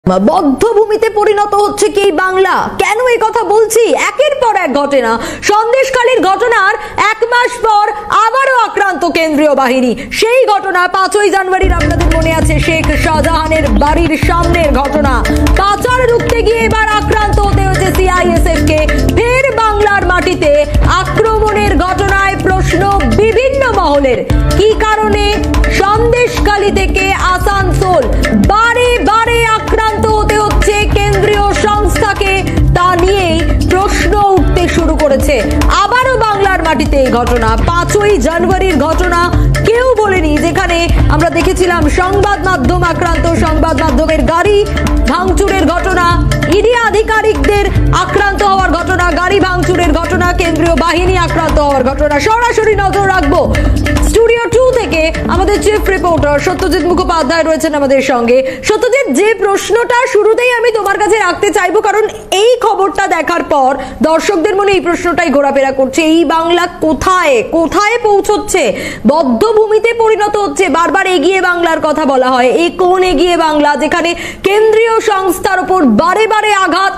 বদ্ধভূমিতে পরিণত হচ্ছে কি বাংলা? কেন এই কথা বলছি? একের পর এক ঘটনা। সন্দেশখালীর ঘটনার এক মাস পর আবারও আক্রান্ত কেন্দ্রীয় বাহিনী। সেই ঘটনা 5ই জানুয়ারির, আপনাদের মনে আছে, শেখ শাহজাহানের বাড়ির সামনের ঘটনা। পাচার রুখতে গিয়ে এবার আক্রান্ত হতে হয়েছে সিআইএসএফ কে। ফের বাংলার মাটিতে আক্রমণের ঘটনায় প্রশ্ন বিভিন্ন মহলের। কি কারণে সন্দেশখালী থেকে আসানসোল বারে বারে আক্রান্ত হতে হচ্ছে কেন্দ্রীয় সংস্থাকে, তা নিয়েই প্রশ্ন উঠতে শুরু করেছে। আবারও বাংলার মাটিতে এই ঘটনা। 5ই জানুয়ারির ঘটনা কেউ বলেনি, যেখানে আমরা দেখেছিলাম সংবাদ মাধ্যম আক্রান্ত, সংবাদ মাধ্যমের গাড়ি ভাঙচুরের ঘটনা, ইডি আধিকারিকদের আক্রান্ত হওয়ার ঘটনা, গাড়ি ভাঙচুরের ঘটনা, কেন্দ্রীয় বাহিনী আক্রান্ত হওয়ার ঘটনা। সরাসরি নজর রাখবো স্টুডিও 2 থেকে আমাদের চিফ রিপোর্টার সত্যজিৎ মুখোপাধ্যায় রয়েছেন আমাদের সঙ্গে। সত্যজিৎ, যে প্রশ্নটা শুরুতেই আমি তোমার কাছে রাখতে চাইবো, কারণ এই খবরটা দেখার পর দর্শকদের মনে এই প্রশ্নটাই ঘোরাফেরা করছে, এই বাংলা কোথায় কোথায় পৌঁছচ্ছে? বদ্ধভূমিতে পরিণত হচ্ছে। বারবার এগিয়ে বাংলার কথা বলা হয়, এই কোন এগিয়ে বাংলা যেখানে কেন্দ্রীয় সংস্থার উপর বারে বারে আঘাত?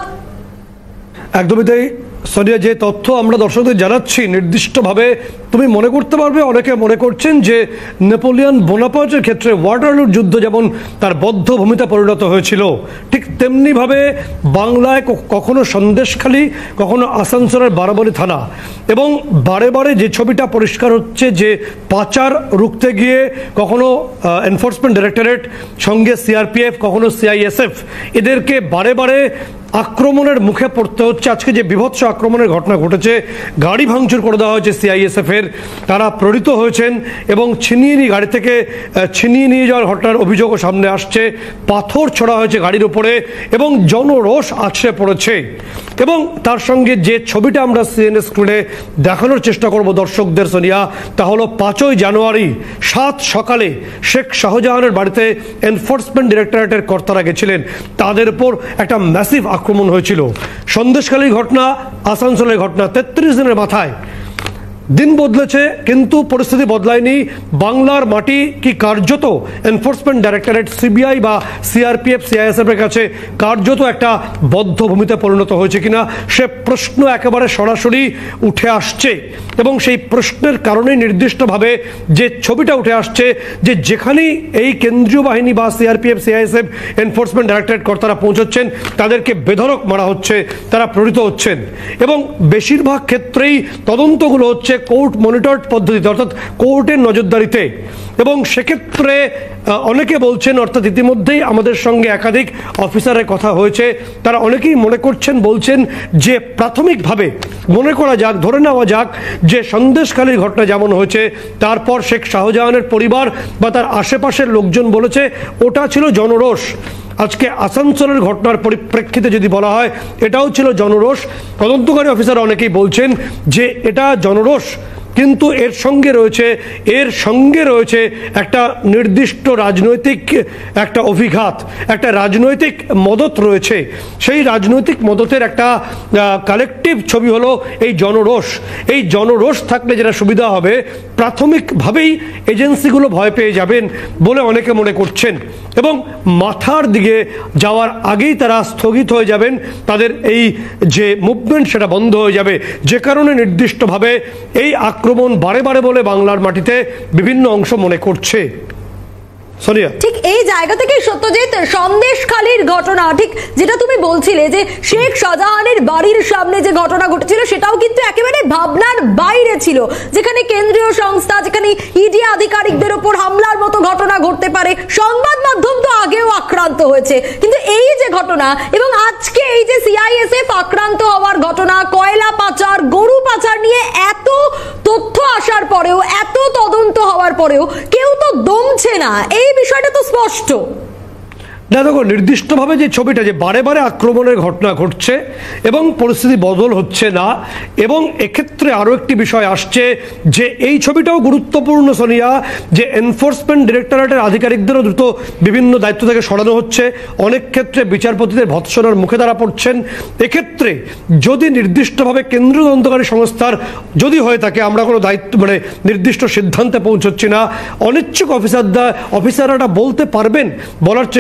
একদমই তাই সোনিয়া, যে তথ্য আমরা দর্শকদের জানাচ্ছি নির্দিষ্টভাবে তুমি মনে করতে পারবে, অনেকে মনে করছেন যে নেপোলিয়ন বোনাপার্টের ক্ষেত্রে ওয়াটারলুর যুদ্ধ যেমন তার বদ্ধভূমিতে পরিণত হয়েছিল, ঠিক তেমনিভাবে বাংলায় কখনো সন্দেশখালী, কখনো আসানসোলের বারাবণী থানা, এবং বারে বারে যে ছবিটা পরিষ্কার হচ্ছে যে পাচার রুখতে গিয়ে কখনো এনফোর্সমেন্ট ডাইরেক্টরেট, সঙ্গে সিআরপিএফ, কখনো সিআইএসএফ, এদেরকে বারে বারে আক্রমণের মুখে পড়তে হচ্ছে। আজকে যে বিভৎস আক্রমণের ঘটনা ঘটেছে, গাড়ি ভাঙচুর করে দেওয়া হয়েছে সিআইএসএফ এর, তারা প্রেরিত হয়েছেন এবং গাড়ি থেকে ছিনিয়ে নিয়ে যাওয়ার ঘটনার অভিযোগও সামনে আসছে। পাথর ছোড়া হয়েছে গাড়ির উপরে এবং জনরোষ আছড়ে পড়েছে। এবং তার সঙ্গে যে ছবিটা আমরা সিএনএ স্ক্রিনে দেখানোর চেষ্টা করব দর্শকদের সোনিয়া, তা হলো 5ই জানুয়ারি 7 সকালে শেখ শাহজাহানের বাড়িতে এনফোর্সমেন্ট ডিরেক্টরেটের কর্তারা গেছিলেন, তাদের উপর একটা ম্যাসিভ আক্রমণ হয়েছিল। সন্দেশখালীর ঘটনা, আসানসোলের ঘটনা, 33 দিনের মাথায় দিন বদলেছে কিন্তু পরিস্থিতি বদলায়নি। বাংলার মাটি কি কার্যত এনফোর্সমেন্ট ডাইরেক্টরেট, সিবিআই বা সিআরপিএফ, সিআইএসএফ এর কাছে কার্যত একটা বদ্ধভূমিতে পরিণত হয়েছে কিনা, সে প্রশ্ন একেবারে সরাসরি উঠে আসছে। এবং সেই প্রশ্নের কারণেই নির্দিষ্টভাবে যে ছবিটা উঠে আসছে যে যেখানেই এই কেন্দ্রীয় বাহিনী বা সিআরপিএফ, সিআইএসএফ, এনফোর্সমেন্ট ডাইরেক্টরেট কর্তারা পৌঁছচ্ছেন, তাদেরকে বেধড়ক মারা হচ্ছে, তারা প্রেরিত হচ্ছেন। এবং বেশিরভাগ ক্ষেত্রেই তদন্তগুলো হচ্ছে কোর্ট মনিটরড পদ্ধতিতে, অর্থাৎ কোর্টের নজরদারিতে। এবং সেক্ষেত্রে অনেকে বলছেন, অর্থাৎ ইতিমধ্যেই আমাদের সঙ্গে একাধিক অফিসারের কথা হয়েছে, তারা অনেকেই মনে করছেন, বলছেন যে প্রাথমিকভাবে মনে করা যাক, ধরে নেওয়া যাক যে সন্দেশখালীর ঘটনা যেমন হয়েছে, তারপর শেখ শাহজাহানের পরিবার বা তার আশেপাশের লোকজন বলেছে ওটা ছিল জনরোষ। আজকে আসানসোলের ঘটনার পরিপ্রেক্ষিতে যদি বলা হয় এটাও ছিল জনরোষ। তদন্তকারী অফিসার অনেকেই বলছেন যে এটা জনরোষ, কিন্তু এর সঙ্গে রয়েছে একটা নির্দিষ্ট রাজনৈতিক একটা অভিঘাত, একটা রাজনৈতিক মদত রয়েছে। সেই রাজনৈতিক মদতের একটা কালেকটিভ ছবি হলো এই জনরোষ। এই জনরোষ থাকলে যেটা সুবিধা হবে, প্রাথমিকভাবেই এজেন্সিগুলো ভয় পেয়ে যাবেন বলে অনেকে মনে করছেন, এবং মাথার দিকে যাওয়ার আগেই তারা স্থগিত হয়ে যাবেন, তাদের এই যে মুভমেন্ট সেটা বন্ধ হয়ে যাবে, যে কারণে নির্দিষ্টভাবে এই আক্রমণ বারে বারে বলে বাংলার মাটিতে বিভিন্ন অংশ মনে করছে। সোনিয়া, ঠিক এই জায়গা থেকে সত্যজিৎ, সন্দেশখালীর ঘটনা, ঠিক যেটা তুমি বলছিলে যে শেখ শাহজাহানের বাড়ির সামনে যে ঘটনা ঘটেছিল, সেটাও কিন্তু একেবারে ভাবনার বাইরে ছিল, যেখানে কেন্দ্রীয় সংস্থা, যেখানে ইডি আধিকারিকদের উপর হামলার মতো ঘটনা ঘটতে পারে। সংবাদ মাধ্যম তো আগেও আক্রান্ত হয়েছে, কিন্তু এই যে ঘটনা, এবং আজকে এই যে সিআইএসএফ আক্রান্ত হওয়ার ঘটনা, কয়লা পাচার, গরু পাচার নিয়ে এত তথ্য আসার পরেও, এত তদন্ত হওয়ার পরেও কেউ তো দমছে না, এই বিষয়টা তো স্পষ্ট। না দেখো, নির্দিষ্টভাবে যে ছবিটা যে বারে বারে আক্রমণের ঘটনা ঘটছে এবং পরিস্থিতি বদল হচ্ছে না, এবং এক্ষেত্রে আরও একটি বিষয় আসছে যে এই ছবিটাও গুরুত্বপূর্ণ সোনিয়া, যে এনফোর্সমেন্ট ডিরেক্টরেটের আধিকারিকদেরও দ্রুত বিভিন্ন দায়িত্ব থেকে সরানো হচ্ছে, অনেক ক্ষেত্রে বিচারপতিদের ভৎসনার মুখে তারা পড়ছেন। এক্ষেত্রে যদি নির্দিষ্টভাবে কেন্দ্রীয় তদন্তকারী সংস্থার যদি হয়ে থাকে, আমরা কোনো দায়িত্ব নির্দিষ্ট সিদ্ধান্তে পৌঁছচ্ছি না, অনিচ্ছুক অফিসাররা বলতে পারবেন, বলার চেষ্টা করতে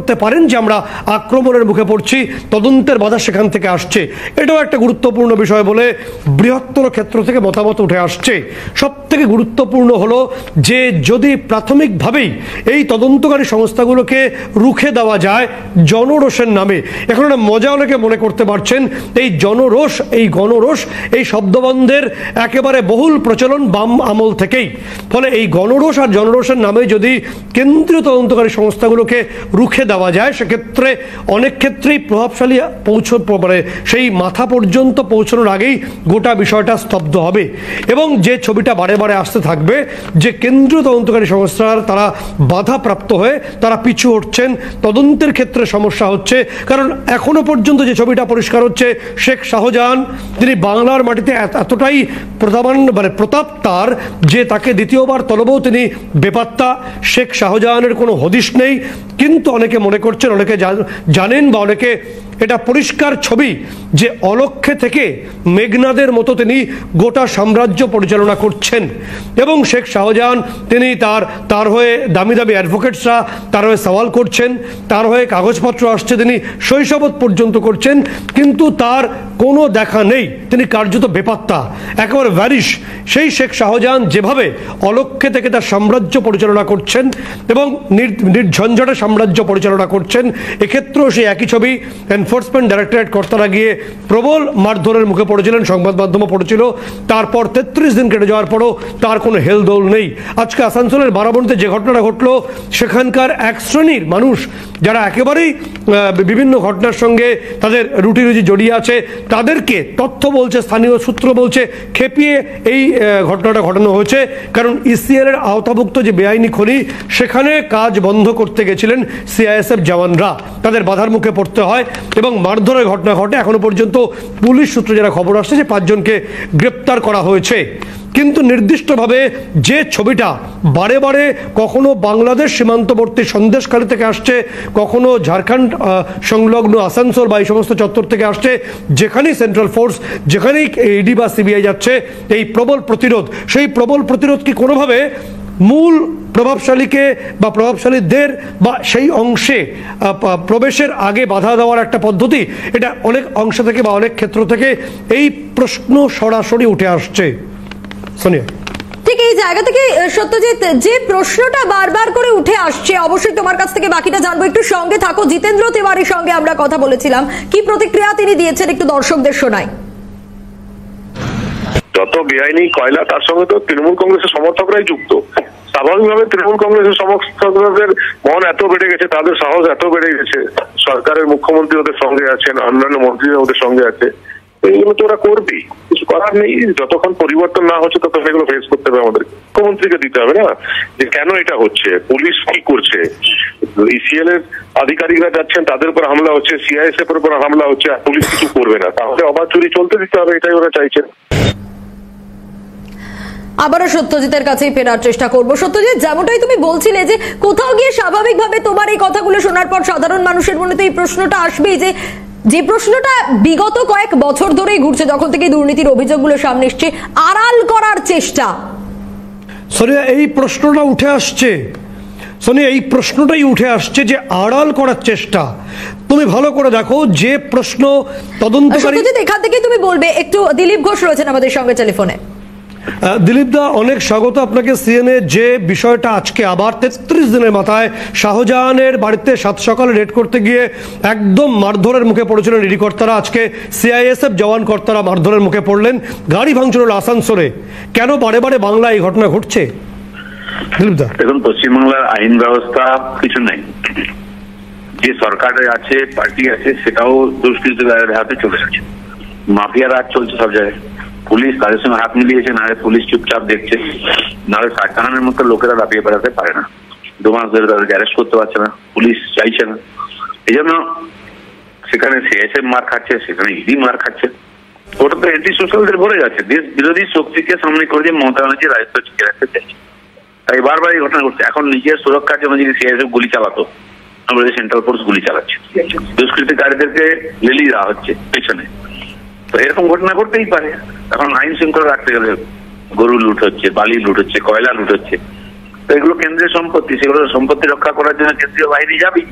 করতে পারেন যে আমরা আক্রমণের মুখে পড়ছি, তদন্তের বাধা সেখান থেকে আসছে। এটাও একটা গুরুত্বপূর্ণ বিষয় বলে বৃহত্তর ক্ষেত্র থেকে মতামত উঠে আসছে। সব থেকে গুরুত্বপূর্ণ হলো যে যদি প্রাথমিকভাবেই এই তদন্তকারী সংস্থাগুলোকে রুখে দেওয়া যায় জনরোষের নামে, এখন একটা মজা অনেকে মনে করতে পারছেন, এই জনরোষ, এই গণরোষ, এই শব্দবন্ধের একেবারে বহুল প্রচলন বাম আমল থেকেই। ফলে এই গণরোষ আর জনরোষের নামে যদি কেন্দ্রীয় তদন্তকারী সংস্থাগুলোকে রুখে দেওয়া যায়, সেক্ষেত্রে অনেক ক্ষেত্রেই প্রভাবশালী মানে সেই মাথা পর্যন্ত পৌঁছানোর আগেই গোটা বিষয়টা স্তব্ধ হবে। এবং যে ছবিটা বারে বারে আসতে থাকবে যে কেন্দ্রীয় তদন্তকারী সংস্থার তারা বাধাপ্রাপ্ত হয়ে তারা পিছু হটছেন, তদন্তের ক্ষেত্রে সমস্যা হচ্ছে। কারণ এখনো পর্যন্ত যে ছবিটা পরিষ্কার হচ্ছে, শেখ শাহজাহান তিনি বাংলার মাটিতে এতটাই প্রতাপ তার যে তাকে দ্বিতীয়বার তলবেও তিনি বেপাত্তা। শেখ শাহজাহানের কোনো হদিশ নেই। কিন্তু অনেকে মনে করছেন, অনেকে জানেন বা অনেকে এটা পরিষ্কার ছবি যে অলক্ষ্যে থেকে মেঘনাদের মতো তিনি গোটা সাম্রাজ্য পরিচালনা করছেন। এবং শেখ শাহজাহান তিনি তার হয়ে দামি দামি অ্যাডভোকেটসরা তার হয়ে সওয়াল করছেন, তার হয়ে কাগজপত্র আসছে, তিনি শৈশবত পর্যন্ত করছেন, কিন্তু তার কোনো দেখা নেই, তিনি কার্যত বেপাত্তা, একেবারে ভ্যারিশ। সেই শেখ শাহজাহান যেভাবে অলক্ষ্যে থেকে তার সাম্রাজ্য পরিচালনা করছেন এবং নির্ঝঞ্ঝাটে সাম্রাজ্য পরিচালনা করছেন, এক্ষেত্রেও সেই একই ছবি এনফোর্সমেন্ট ডাইরেক্টরেট কর্তারা গিয়ে প্রবল মারধরের মুখে পড়েছিলেন, সংবাদ মাধ্যমও পড়েছিল। তারপর 33 দিন কেটে যাওয়ার পরও তার কোনো হেলদোল নেই। আজকে আসানসোলের বারাবণীতে যে ঘটনাটা ঘটলো, সেখানকার এক শ্রেণীর মানুষ যারা একেবারেই বিভিন্ন ঘটনার সঙ্গে তাদের রুটি রুজি জড়িয়ে আছে, তাদেরকে তথ্য বলছে, স্থানীয় সূত্র বলছে, খেপিয়ে এই ঘটনাটা ঘটানো হয়েছে। কারণ ইসিএল এর আওতাভুক্ত যে বেআইনি খনি, সেখানে কাজ বন্ধ করতে গেছিলেন সিআইএসএফ জওয়ানরা, তাদের বাধার মুখে পড়তে হয় এবং মারধরের ঘটনা ঘটে। এখনো পর্যন্ত পুলিশ সূত্রে যারা খবর আসছে যে 5 জনকে গ্রেপ্তার করা হয়েছে। কিন্তু নির্দিষ্টভাবে যে ছবিটা বারে বারে কখনো বাংলাদেশ সীমান্তবর্তী সন্দেশখালী থেকে আসছে, কখনো ঝাড়খণ্ড সংলগ্ন আসানসোল বা এই সমস্ত চত্বর থেকে আসছে, যেখানেই সেন্ট্রাল ফোর্স, যেখানেই ইডি বা সিবিআই যাচ্ছে, এই প্রবল প্রতিরোধ, সেই প্রবল প্রতিরোধ কি কোনোভাবে মূল প্রভাবশালীকে বা প্রভাবশালীদের বা সেই অংশে প্রবেশের আগে বাধা দেওয়ার একটা পদ্ধতি? এটা অনেক অংশ থেকে বা অনেক ক্ষেত্র থেকে এই প্রশ্ন সরাসরি উঠে আসছে। সোনিয়া, ঠিক এই জায়গা থেকে সত্যজিৎ, যে প্রশ্নটা বারবার করে উঠে আসছে, অবশ্যই তোমার কাছ থেকে বাকিটা জানবো, একটু সঙ্গে থাকো। জিতেন্দ্র তিওয়ারির সঙ্গে আমরা কথা বলেছিলাম, কি প্রতিক্রিয়া তিনি দিয়েছেন একটু দর্শকদের শোনাই। যত বেআইনি কয়লা, তার সঙ্গে তো তৃণমূল কংগ্রেসের সমর্থকরাই যুক্ত। স্বাভাবিকভাবে তৃণমূল কংগ্রেসের সমর্থকদের মন এত বেড়ে গেছে, তাদের সাহস এত বেড়ে গেছে, সরকারের মুখ্যমন্ত্রী ওদের সঙ্গে আছেন, অন্যান্য মন্ত্রীরা ওদের সঙ্গে আছে, এগুলো তো ওরা করবেই, কিছু করার নেই। যতক্ষণ পরিবর্তন না হচ্ছে ততক্ষণ এগুলো ফেস করতে হবে আমাদের। মুখ্যমন্ত্রীকে দিতে হবে না যে কেন এটা হচ্ছে, পুলিশ কি করছে, ইসিএল এর আধিকারিকরা যাচ্ছেন, তাদের উপর হামলা হচ্ছে, সিআইএসএফ এর উপর হামলা হচ্ছে, আর পুলিশ কিছু করবে না, তাহলে অবাধ চুরি চলতে দিতে হবে, এটাই ওরা চাইছেন। আবারও সত্যজিতের কাছেই ফেরার চেষ্টা করবো। সত্যজিৎ, যেমনটাই তুমি বলছিলে যে কোথাও গিয়ে স্বাভাবিকভাবে তোমার এই কথাগুলো শোনার পর সাধারণ মানুষের মনে তো এই প্রশ্নটা আসবেই, যে প্রশ্নটা বিগত কয়েক বছর ধরেই ঘুরছে, যখন থেকে দুর্নীতির অভিযোগগুলো সামনে এসছে, আড়াল করার চেষ্টা। সোনিয়া, এই প্রশ্নটা উঠে আসছে, সোনিয়া, এই প্রশ্নটাই উঠে আসছে যে আড়াল করার চেষ্টা। তুমি ভালো করে দেখো যে প্রশ্ন তদন্তকারী, এখান থেকে তুমি বলবে। একটু দিলীপ ঘোষ রয়েছেন আমাদের সঙ্গে টেলিফোনে। দিলীপ দা, অনেক স্বাগত আপনাকে সিএনএ। যে বিষয়টা আজকে আবার 33 দিনের মাথায় শাহজাহানের বাড়িতে সাত সকালে রেড করতে গিয়ে একদম মারধরের মুখে পড়েছিলেন ইডি কর্তারা, আজকে সিআইএসএফ জওয়ান কর্তারা মারধরের মুখে পড়লেন, গাড়ি ভাঙচুর হল আসানসোলে। কেন বারে বারে বাংলায় এই ঘটনা ঘটছে দিলীপ দা? দেখুন, পশ্চিমবাংলার আইন ব্যবস্থা কিছু নেই, যে সরকারে আছে, পার্টি আছে, সেটাও দুষ্কৃতকারীদের হাতে চলে যাচ্ছে, মাফিয়া রাজ চলছে সব জায়গায়। পুলিশ তাদের সঙ্গে হাত মিলিয়েছে, নাহলে পুলিশ চুপচাপ দেখছে, নাহলে শাহজাহানের মতো লোকেরা লাফিয়ে বেড়াতে পারে না, 2 মাস ধরে তাদেরকে অ্যারেস্ট করতে পারছে না, পুলিশ চাইছে না। এই জন্য সেখানে সিআইএসএফ মার খাচ্ছে, সেখানে ইডি মার খাচ্ছে, ওটা তো অ্যান্টি সোশ্যালদের ভরে যাচ্ছে। দেশ বিরোধী শক্তিকে সামনে করে যে মমতা ব্যানার্জি রাজত্ব টিকে রাখতে চাইছে, তাই বারবার এই ঘটনা ঘটছে। এখন নিজের সুরক্ষার জন্য যদি সিআইএসএফ গুলি চালাতো, আমাদের সেন্ট্রাল ফোর্স গুলি চালাচ্ছে, দুষ্কৃতিকারীদেরকে লেলি দেওয়া হচ্ছে পেছনে, তো এরকম ঘটনা ঘটতেই পারে। এখন আইন শৃঙ্খলা রাখতে গেলে গরু লুট হচ্ছে, বালি লুট হচ্ছে, কয়লা লুট হচ্ছে, তো এগুলো কেন্দ্রীয় সম্পত্তি, সেগুলো সম্পত্তি রক্ষা করার জন্য কেন্দ্রীয় বাহিনী যাবেই।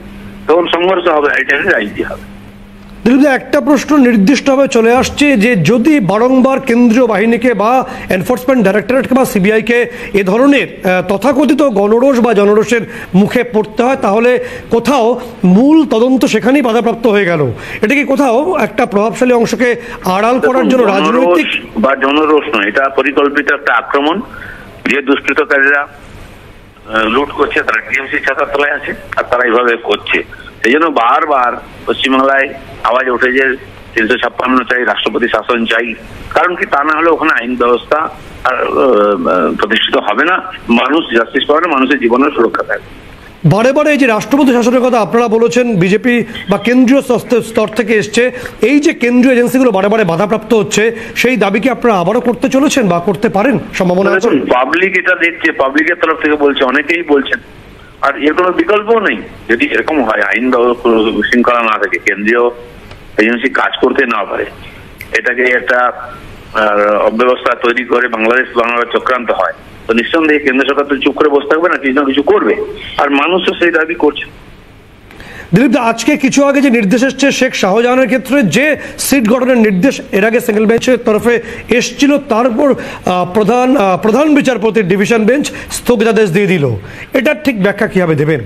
তখন সংঘর্ষ হবে, এটাকে রাজনীতি হবে। দিলীপদা, একটা প্রশ্ন নির্দিষ্টভাবে চলে আসছে যে যদি বারংবার কেন্দ্রীয় বাহিনীকে বা এনফোর্সমেন্ট ডাইরেক্টরেটকে বা সিবিআইকে এ ধরনের তথাকথিত গণরোষ বা জনরোষের মুখে পড়তে হয়, তাহলে কোথাও মূল তদন্ত সেখানেই বাধাপ্রাপ্ত হয়ে গেল। এটা কি কোথাও একটা প্রভাবশালী অংশকে আড়াল করার জন্য রাজনৈতিক বা জনরোষ নয়, এটা পরিকল্পিত একটা আক্রমণ। যে দুষ্কৃতকারীরা লুট করছে তারা টিএমসি ছাতার তলায় আছে, আর তারা এইভাবে করছে। সেই জন্য বারবার পশ্চিমবাংলায় আওয়াজ ওঠে যে 356 চাই, রাষ্ট্রপতি শাসন চাই। কারণ কি, তা না হলে ওখানে আইন ব্যবস্থা প্রতিষ্ঠিত হবে না, মানুষ জাস্টিস পাবে না, মানুষের জীবনের সুরক্ষা থাকবে। বারে বারে এই যে রাষ্ট্রপতি শাসনের কথা আপনারা বলেছেন, বিজেপি বা কেন্দ্রীয় স্তর থেকে এসছে, এই যে কেন্দ্রীয় এজেন্সিগুলো বারে বারে বাধাপ্রাপ্ত হচ্ছে, সেই দাবি কি আপনারা আবারও করতে চলেছেন বা করতে পারেন, সম্ভাবনা আছে? পাবলিক এটা দেখছে, পাবলিকের তরফ থেকে বলছে, অনেকেই বলছেন, আর এর কোনো বিকল্পও নেই। যদি এরকম হয়, আইন শৃঙ্খলা না থাকে, কেন্দ্রীয় এজেন্সি কাজ করতে না পারে, এটাকে একটা অব্যবস্থা তৈরি করে বাংলাদেশ চক্রান্ত হয়, তো নিঃসন্দেহে কেন্দ্র সরকার তো চুপ করে বসে থাকবে না, কিছু না কিছু করবে, আর মানুষও সেই দাবি করছে। দিলীপ, আজকে কিছু আগে যে নির্দেশ এসছে শেখ শাহজাহানের ক্ষেত্রে, যে সিট গঠনের নির্দেশ এর আগে সিঙ্গেল বেঞ্চের তরফে এসছিল, তারপর প্রধান বিচারপতির ডিভিশন বেঞ্চ স্থগিতাদেশ দিয়ে দিল, এটার ঠিক ব্যাখ্যা কিভাবে দেবেন?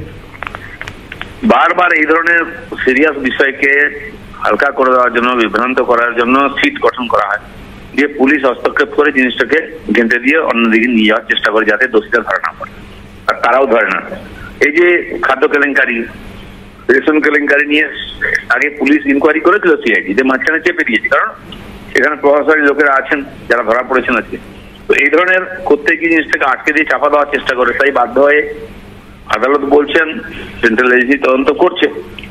বারবার এই ধরনের সিরিয়াস বিষয়কে হালকা করে দেওয়ার জন্য, বিভ্রান্ত করার জন্য সিট গঠন করা হয়, যে পুলিশ হস্তক্ষেপ করে জিনিসটাকে ঘেঁটে দিয়ে অন্যদিকে নিয়ে যাওয়ার চেষ্টা করে, যাতে দোষীরা ধরা না পড়ে, আর তারাও ধরে না। এই যে খাদ্য কেলেঙ্কারি, রেশন কেলেঙ্কারি নিয়ে আগে পুলিশ ইনকোয়ারি করেছিল সিআইডি, যে মাঝখানে চেপে দিয়েছে, কারণ এখানে প্রভাবশালী লোকেরা আছেন যারা ধরা পড়েছেন আজকে। তো এই ধরনের করতে গিয়ে জিনিসটাকে আটকে দিয়ে চাপা দেওয়ার চেষ্টা করে, তাই বাধ্য হয়ে আদালত বলছেন সেন্ট্রাল এজেন্সি তদন্ত করছে,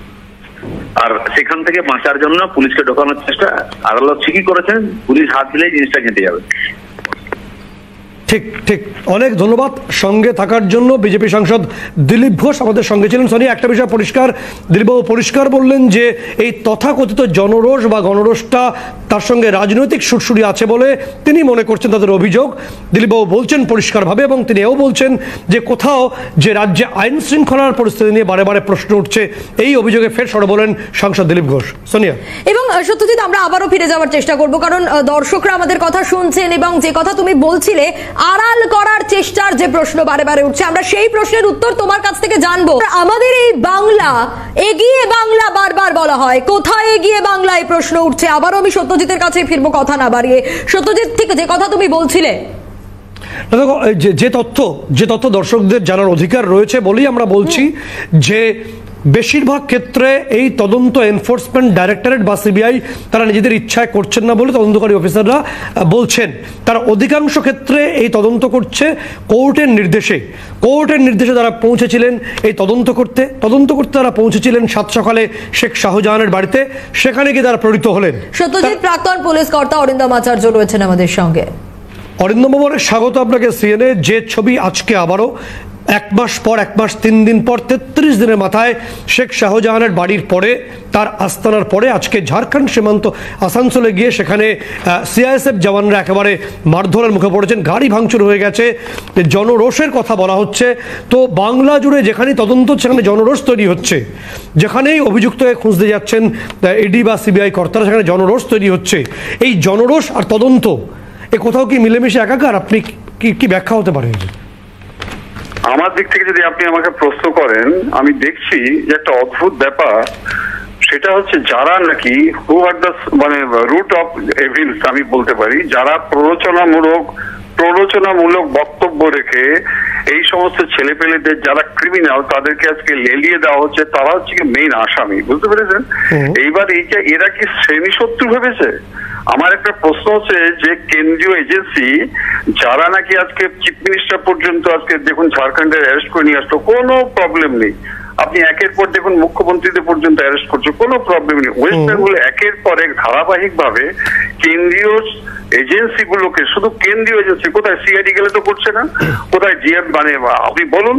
আর সেখান থেকে বাঁচার জন্য পুলিশকে ঢোকানোর চেষ্টা আদালত ঠিকই করেছেন, পুলিশ হাত দিলেই জিনিসটা ঘেঁটে যাবে। ঠিক ঠিক, অনেক ধন্যবাদ সঙ্গে থাকার জন্য। বিজেপি সাংসদ দিলীপ ঘোষ আমাদের সঙ্গে ছিলেন। সোনিয়া, একটা বিষয় পরিষ্কার, দিলীপবাবু পরিষ্কার বললেন যে এই তথাকথিত জনরোষ বা গণরোষটা, তার সঙ্গে রাজনৈতিক সুরসুরি আছে বলে তিনি মনে করছেন, তাদের অভিযোগ। দিলীপবাবু বলছেন পরিষ্কারভাবে, এবং তিনি এও বলছেন যে কোথাও যে রাজ্যে আইন শৃঙ্খলার পরিস্থিতি নিয়ে বারে বারে প্রশ্ন উঠছে, এই অভিযোগে ফের সরে বলেন সাংসদ দিলীপ ঘোষ। সোনিয়া এবং সত্যজিৎ, আমরা আবারও ফিরে যাওয়ার চেষ্টা করব, কারণ দর্শকরা আমাদের কথা শুনছেন, এবং যে কথা তুমি বলছিলে আড়াল করার চেষ্টার যে প্রশ্ন বারে বারে উঠছে, আমরা সেই প্রশ্নের উত্তর তোমার কাছ থেকে জানবো। আমাদের এই বাংলা, এগিয়ে বাংলা বারবার বলা হয়, কোথায় এগিয়ে বাংলা, এই প্রশ্ন উঠছে। আবারও আমি সত্যজিতের কাছে ফিরবো কথা না বাড়িয়ে। সত্যজিৎ, ঠিক যে কথা তুমি বলছিলে, দেখো, যে তথ্য দর্শকদের জানার অধিকার রয়েছে বলেই আমরা বলছি যে বেশিরভাগ ক্ষেত্রে এই তদন্ত এনফোর্সমেন্ট ডাইরেক্টরেট বা সিবিআই তারা নিজেদের ইচ্ছায় করছেন না বলে তদন্তকারী অফিসাররা বলছেন। তারা অধিকাংশ ক্ষেত্রে এই তদন্ত করছে কোর্টের নির্দেশে তারা পৌঁছেছিলেন এই তদন্ত করতে তারা পৌঁছেছিলেন সাত সকালে শেখ শাহজাহানের বাড়িতে, সেখানে গিয়ে তারা প্রেরিত হলেন। সত্যজিৎ, প্রাক্তন পুলিশ কর্তা অরিন্দম আচার্য রয়েছেন আমাদের সঙ্গে। অরিন্দম বাবুর স্বাগত আপনাকে সিএনএ। যে ছবি আজকে আবারও 1 মাস পর, 1 মাস 3 দিন পর, 33 দিনের মাথায় শেখ শাহজাহানের বাড়ির পরে, তার আস্তানার পরে আজকে ঝাড়খণ্ড সীমান্ত আসানসোলে গিয়ে সেখানে সিআইএসএফ জওয়ানরা একেবারে মারধরের মুখে পড়েছেন, গাড়ি ভাঙচুর হয়ে গেছে, জনরোষের কথা বলা হচ্ছে। তো বাংলা জুড়ে যেখানেই তদন্ত, সেখানে জনরোষ তৈরি হচ্ছে, যেখানেই অভিযুক্তকে খুঁজতে যাচ্ছেন ইডি বা সিবিআই কর্তারা, সেখানে জনরোষ তৈরি হচ্ছে। এই জনরোষ আর তদন্ত, এ কোথাও কি মিলেমিশে একাকার? আপনি কি ব্যাখ্যা হতে পারে? আমার দিক থেকে যদি আপনি আমাকে প্রশ্ন করেন, আমি দেখছি যে একটা অদ্ভুত ব্যাপার, সেটা হচ্ছে যারা নাকি who are the root of evils, আমি বলতে পারি, যারা প্ররোচনামূলক বক্তব্য রেখে এই সমস্ত ছেলেপেলেদের যারা ক্রিমিনাল, তাদেরকে আজকে লেলিয়ে দেওয়া হচ্ছে, তারা হচ্ছে মেইন আসামি, বুঝতে পেরেছেন? এইবার এরা কি শ্রেণী শত্রু ভেবেছে? আমার একটা প্রশ্ন হচ্ছে যে কেন্দ্রীয় এজেন্সি যারা নাকি আজকে চিফ মিনিস্টার পর্যন্ত আজকে দেখুন ঝাড়খণ্ডের অ্যারেস্ট করে নিয়ে আসতো, কোনো প্রবলেম নেই। আপনি একের পর দেখুন মুখ্যমন্ত্রীদের পর্যন্ত অ্যারেস্ট করছে, কোনো প্রবলেম নেই। ওয়েস্ট বেঙ্গলে একের পর এক ধারাবাহিক ভাবে কেন্দ্রীয় এজেন্সি গুলোকে, শুধু কেন্দ্রীয় এজেন্সি, কোথায় সিআইডি গেলে তো করছে না, কোথায় জিএম, আপনি বলুন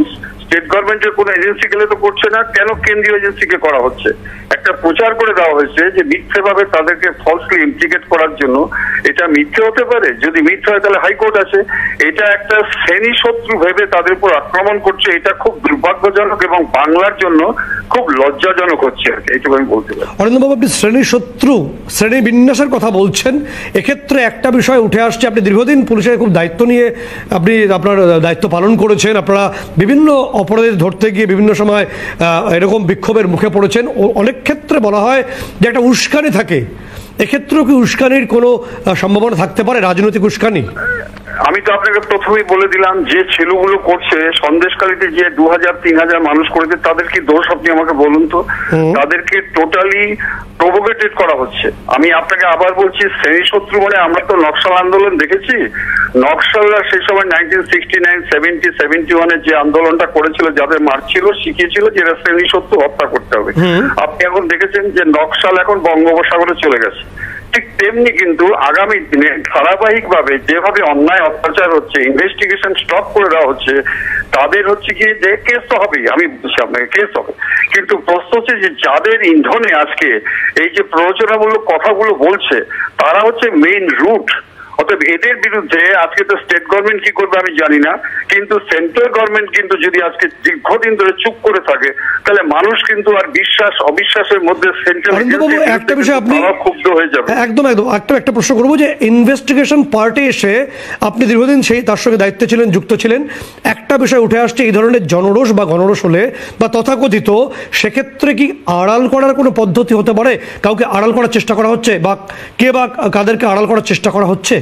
স্টেট গভর্নমেন্টের কোন এজেন্সি গেলে তো করছে না, কেন কেন্দ্রীয় এজেন্সিকে করা হচ্ছে? একটা প্রচার করে দেওয়া হয়েছে যে মিথ্যে ভাবে তাদেরকে ফলসলি ইমপ্লিকেট করার জন্য। এটা মিথ্যে হতে পারে? যদি মিথ্যে হয় তাহলে হাইকোর্ট আছে। এটা একটা শ্রেণী শত্রু ভেবে তাদের উপর আক্রমণ করছে, এটা খুব দুর্ভাগ্যজনক এবং বাংলার জন্য খুব লজ্জাজনক হচ্ছে আর কি, এইটুকু আমি বলতে পারি। অরিন্দমবাবু, আপনি শ্রেণী শত্রু, শ্রেণী বিন্যাসের কথা বলছেন। এক্ষেত্রে একটা বিষয় উঠে আসছে, আপনি দীর্ঘদিন পুলিশের খুব দায়িত্ব নিয়ে আপনি আপনার দায়িত্ব পালন করেছেন। আপনারা বিভিন্ন অপরাধী ধরতে গিয়ে বিভিন্ন সময় এরকম বিক্ষোভের মুখে পড়েছেন। অনেক ক্ষেত্রে বলা হয় যে একটা উস্কানি থাকে, এক্ষেত্রেও কি উস্কানির কোনো সম্ভাবনা থাকতে পারে, রাজনৈতিক উস্কানি? আমি তো আপনাকে প্রথমেই বলে দিলাম, যে ছেলেগুলো করছে সন্দেশখালীতে যে 2000-3000 মানুষ করেছে, তাদের কি দোষ আপনি আমাকে বলুন তো? তাদেরকে টোটালি প্রভোকেটেড করা হচ্ছে। আমি আপনাকে আবার বলছি, শ্রেণী শত্রু মানে আমরা তো নকশাল আন্দোলন দেখেছি। নকশালরা সেই সময় 1969, 70, 71-এর যে আন্দোলনটা করেছিল, যাদের মারছিল, শিখিয়েছিল যে এরা শ্রেণী শত্রু, হত্যা করতে হবে। আপনি এখন দেখেছেন যে নকশাল এখন বঙ্গোপসাগরে চলে গেছে। ঠিক তেমনি কিন্তু আগামী দিনে ধারাবাহিকভাবে যেভাবে অন্যায় অত্যাচার হচ্ছে, ইনভেস্টিগেশন স্টপ করে দেওয়া হচ্ছে, তাদের হচ্ছে কি যে কেস তো হবেই, আমি বলছি আপনাকে কেস হবে, কিন্তু প্রশ্ন হচ্ছে যে যাদের ইন্ধনে আজকে এই যে প্ররোচনামূলক কথাগুলো বলছে, তারা হচ্ছে মেইন রুট। অতএব এদের বিরুদ্ধে আজকে তো স্টেট গভর্নমেন্ট কি করবে আমি জানি না, কিন্তু সেন্ট্রাল গভর্নমেন্ট কিন্তু যদি আজকে দীর্ঘদিন ধরে চুপ করে থাকে, তাহলে মানুষ কিন্তু আর বিশ্বাস অবিশ্বাসের মধ্যে সেন্ট্রাল একটা বিষয় আপনি ক্ষুব্ধ হয়ে যাবে। একদম একদম একটা প্রশ্ন করবো যে ইনভেস্টিগেশন পার্টে এসে আপনি দীর্ঘদিন তার সঙ্গে দায়িত্বে ছিলেন, যুক্ত ছিলেন। একটা বিষয় উঠে আসছে, এই ধরনের জনরোষ বা গণরোষ হলে বা তথাকথিত, সেক্ষেত্রে কি আড়াল করার কোনো পদ্ধতি হতে পারে? কাউকে আড়াল করার চেষ্টা করা হচ্ছে, বা কে বা কাদেরকে আড়াল করার চেষ্টা করা হচ্ছে?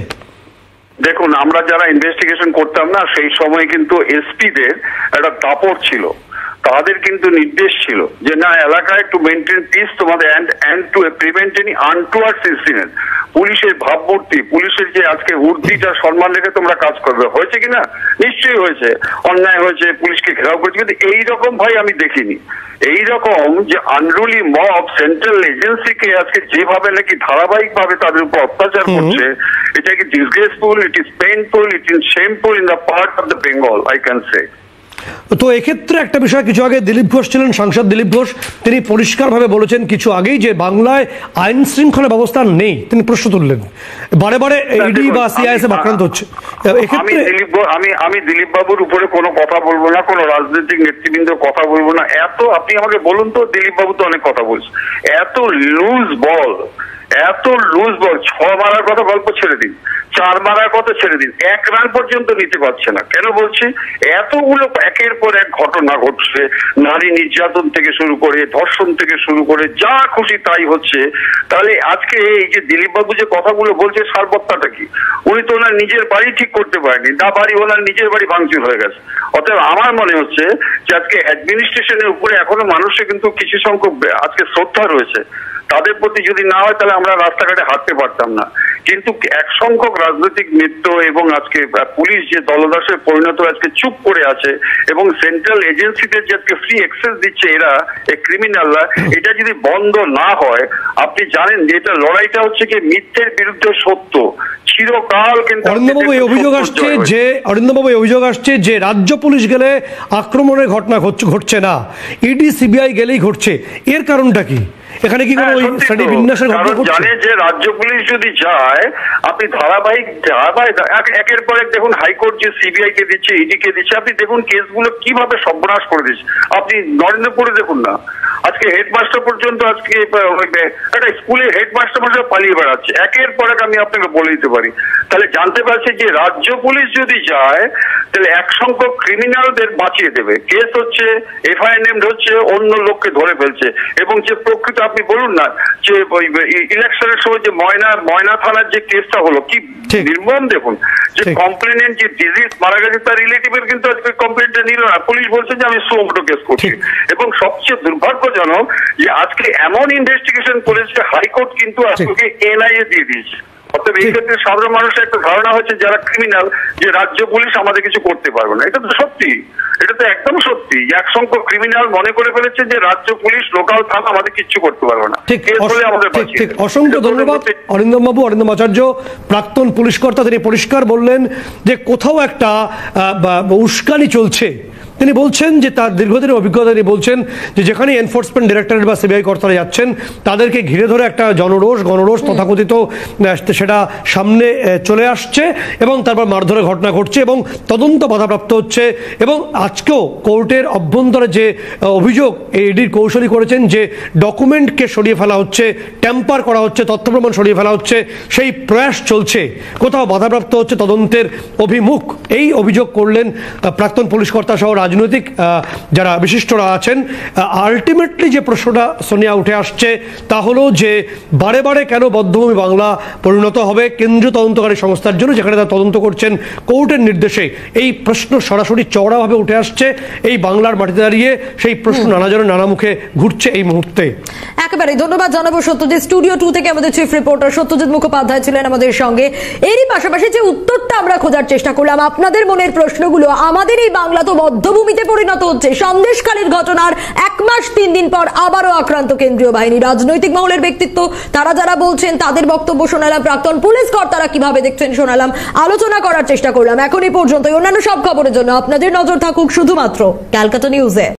দেখুন, আমরা যারা ইনভেস্টিগেশন করতাম না, সেই সময় কিন্তু এসপিদের একটা দাপট ছিল, তাদের কিন্তু নির্দেশ ছিল যে না, এলাকায় টু মেনটেন পিস তোমাদের and to prevent any untowards incident. পুলিশের ভাবমূর্তি, পুলিশের যে আজকে উর্দিটা সম্মান রেখে তোমরা কাজ করবে, হয়েছে কিনা? নিশ্চয়ই হয়েছে, অন্যায় হয়েছে, পুলিশকে ঘেরাও করেছে, কিন্তু এইরকম ভাই আমি দেখিনি। এইরকম যে আনরুলি মব সেন্ট্রাল এজেন্সিকে আজকে যেভাবে নাকি ধারাবাহিক ভাবে তাদের উপর অত্যাচার করছে, এটা কি disgraceful, it is painful, it is shameful in the part of the Bengal, I can say. তো এক্ষেত্রে একটা বিষয়, কিছু আগে দিলীপ ঘোষ ছিলেন, সাংসদ দিলীপ ঘোষ, তিনি পরিষ্কারভাবে বলেছেন কিছু আগেই যে বাংলায় আইন শৃঙ্খলা ব্যবস্থা নেই। তিনি প্রশ্ন তুললেন, বারে বারে ইডি বা সিআইএসএফ আক্রান্ত হচ্ছে। আমি দিলীপ বাবুর উপরে কোনো কথা বলবো না, কোনো রাজনৈতিক নেতৃবৃন্দের কথা বলবো না। আপনি আমাকে বলুন তো, দিলীপ বাবু তো অনেক কথা বলছে, এত লুজ বল, 6 মারার কথা গল্প ছেড়ে দিন, 4 মারার কথা ছেড়ে দিন, 1 রান পর্যন্ত নিতে পারছে না। কেন বলছি? এতগুলো একের পর এক ঘটনা ঘটছে, নারী নির্যাতন থেকে শুরু করে, ধর্ষণ থেকে শুরু করে, যা খুশি তাই হচ্ছে। তাহলে আজকে এই যে দিলীপ বাবু যে কথাগুলো বলছে, সারবত্তাটা কি? উনি তো ওনার নিজের বাড়ি ঠিক করতে পারেনি, না বাড়ি ওনার নিজের বাড়ি ভাঙচুর হয়ে গেছে। অতএব আমার মনে হচ্ছে যে আজকে অ্যাডমিনিস্ট্রেশনের উপরে এখনো মানুষের কিন্তু কিছু সংখ্যক আজকে শ্রদ্ধা রয়েছে, তাদের প্রতি যদি না হয় তাহলে আমরা রাস্তাঘাটে হাঁটতে পারতাম না। কিন্তু এক সংখ্যক রাজনৈতিক নেতৃত্ব এবং আজকে পুলিশ যে দলদাসে পরিণত আজকে চুপ করে আছে, এবং সেন্ট্রাল এজেন্সিদের যে আজকে ফ্রি অ্যাক্সেস দিচ্ছে এরা, এই ক্রিমিনালরা, এটা যদি বন্ধ না হয়, আপনি জানেন যে এটা লড়াইটা হচ্ছে কি মিথ্যের বিরুদ্ধে সত্য, চিরকাল। কিন্তু অরিন্দমবাবু, এই অভিযোগ আসছে যে রাজ্য পুলিশ গেলে আক্রমণের ঘটনা ঘটছে না, ইডি সিবিআই গেলেই ঘটছে। এর কারণটা কি? এখানে কি কোনো শ্রেণী বিন্যাসের ঘটনা ঘটছে? জানে যে রাজ্য পুলিশ যদি যায়, আপনি ধারাবাহিক একের পর এক দেখুন, হাইকোর্ট যে সিবিআই কে দিচ্ছে, ইডি কে দিচ্ছে, আপনি দেখুন কেসগুলো কিভাবে সর্বনাশ করে দিচ্ছে। আপনি নরেন্দ্রপুরে দেখুন না, আজকে হেডমাস্টার পর্যন্ত, আজকে একটা স্কুলে হেডমাস্টার পালিয়ে বেড়াচ্ছে, একের পর এক আমি আপনাকে বলে দিতে পারি। তাহলে জানতে পারছি যে রাজ্য পুলিশ যদি যায়, তাহলে এক সংখ্যক ক্রিমিনালদের বাঁচিয়ে দেবে। কেস হচ্ছে, এফআইআর নেমড হচ্ছে, অন্য লোককে ধরে ফেলছে। এবং যে প্রকৃত আপনি বলুন না যে ইলেকশনের সময় যে ময়না থানার যে কেসটা হলো, কি নির্মম দেখুন, যে কমপ্লেনেন্ট যে ডিজিজ মারা গেছে তার রিলেটিভের কিন্তু আজকে কমপ্লেনটা নিল না, পুলিশ বলছে যে আমি সুমোটো কেস করছি। এবং সবচেয়ে দুর্ভাগ্যজনক যে আজকে এমন ইনভেস্টিগেশন করেছে হাইকোর্ট কিন্তু আজকে এনআইএ দিয়ে দিয়েছে। অর্থাৎ এই ক্ষেত্রে সাধারণ মানুষের একটা ধারণা হচ্ছে যারা ক্রিমিনাল, যে রাজ্য পুলিশ আমাদের কিছু করতে পারবে না। এটা তো সত্যি, এটা তো একদম সত্যি। এক সংখ্যক ক্রিমিনাল মনে করে ফেলেছে যে রাজ্য পুলিশ, লোকাল থানা আমাদের কিচ্ছু করতে পারবে না। ঠিক, অসংখ্য ধন্যবাদ অরিন্দম বাবু, অরিন্দম আচার্য, প্রাক্তন পুলিশ কর্তা। তিনি পরিষ্কার বললেন যে কোথাও একটা উস্কানি চলছে, তিনি বলছেন যে তার দীর্ঘদিনের অভিজ্ঞতা তিনি বলছেন যে যেখানে এনফোর্সমেন্ট ডিরেক্টরেট বা সিবিআই কর্তারা যাচ্ছেন তাদেরকে ঘিরে ধরে একটা গণরোষ তথাকথিত সেটা সামনে চলে আসছে এবং তারপর মারধরের ঘটনা ঘটছে এবং তদন্ত বাধাপ্রাপ্ত হচ্ছে। এবং আজকেও কোর্টের অভ্যন্তরে যে অভিযোগ ইডির কৌশলী করেছেন যে ডকুমেন্টকে সরিয়ে ফেলা হচ্ছে, ট্যাম্পার করা হচ্ছে, তথ্য প্রমাণ সরিয়ে ফেলা হচ্ছে, সেই প্রয়াস চলছে, কোথাও বাধাপ্রাপ্ত হচ্ছে তদন্তের অভিমুখ, এই অভিযোগ করলেন প্রাক্তন পুলিশ কর্তা সহ রাজনৈতিক যারা বিশিষ্টরা আছেন। আলটিমেটলি যে প্রশ্নটা সোনিয়া উঠে আসছে তা হলো যে বারে বারে কেন বধ্যভূমি বাংলা পরিণত হবে কেন্দ্রীয় তদন্তকারী সংস্থার জন্য, যেখানে তারা তদন্ত করছেন কোর্টের নির্দেশে। এই প্রশ্ন সরাসরি চওড়াভাবে উঠে আসছে এই বাংলার মাটিতে দাঁড়িয়ে, সেই প্রশ্ন নানাজনের নানা মুখে ঘুরছে এই মুহূর্তে। একেবারে ধন্যবাদ জানাবো সত্যজিৎ। স্টুডিও 2 থেকে আমাদের চিফ রিপোর্টার সত্যজিৎ মুখোপাধ্যায় ছিলেন আমাদের সঙ্গে। এরই পাশাপাশি যে উত্তরটা আমরা খোঁজার চেষ্টা করলাম আপনাদের মনের প্রশ্নগুলো, আমাদের এই বাংলা তো বধ্যভূমিতে পরিণত হচ্ছে। সন্দেশখালীর ঘটনার 1 মাস 3 দিন পর আবারও আক্রান্ত কেন্দ্রীয় বাহিনী। রাজনৈতিক মহলের ব্যক্তিত্ব তারা যারা বলছেন তাদের বক্তব্য শোনালাম, প্রাক্তন পুলিশ কর্তারা কিভাবে দেখছেন শোনালাম, আলোচনা করার চেষ্টা করলাম। এখনই পর্যন্ত অন্যান্য সব খবরের জন্য আপনাদের নজর থাকুক শুধুমাত্র ক্যালকাটা নিউজে।